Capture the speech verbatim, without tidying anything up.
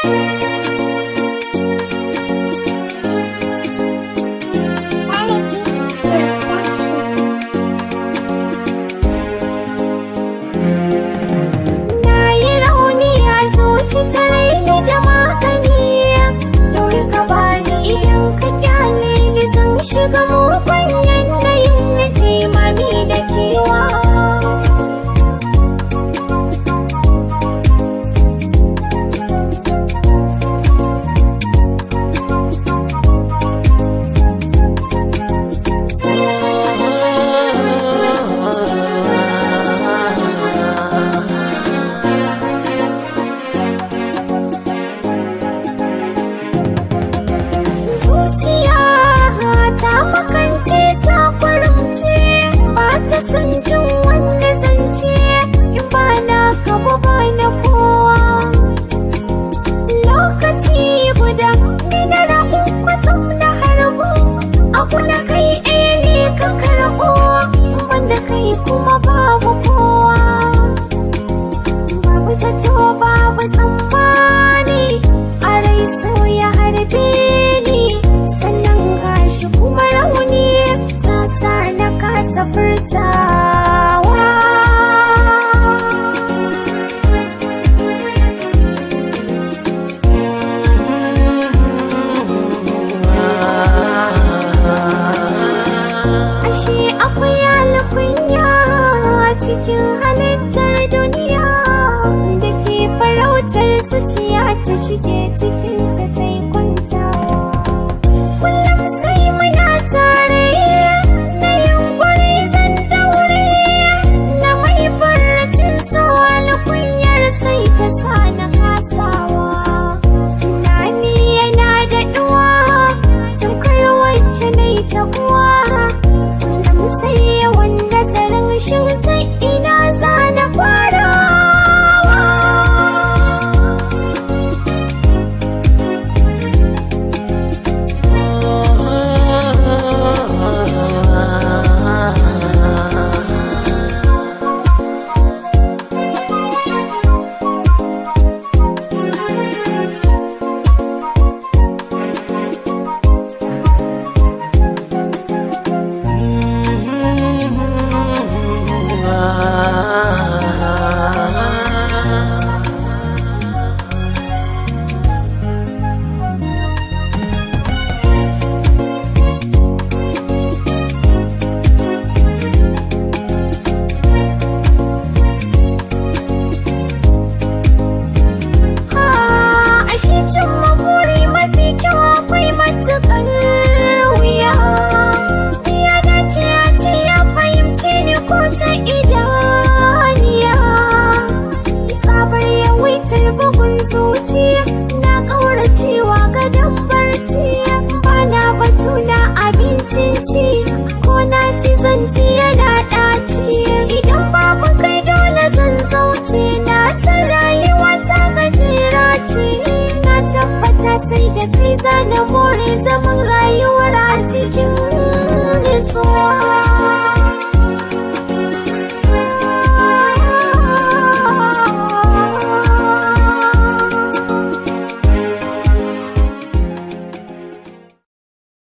Shiga mugun yanayin na jimami da kewa. Zuciya ta makance ta kwaramce, ba ta san jin wanda zance, in ba na kaba ba na kowa. Lokaci guda ni na rabu kwatsam na harbo, abu na kai ɗaya ne ka karɓo, wanda kai kuma babu kowa. Babu zato babu tsammani, a rai so ya harbe ni, sannan gashi kuma rauni ta sa na kasa furtawa. Ashe akwai alkunya cikin halittar duniya da ke farautar zuciya ta shige cikin ta ta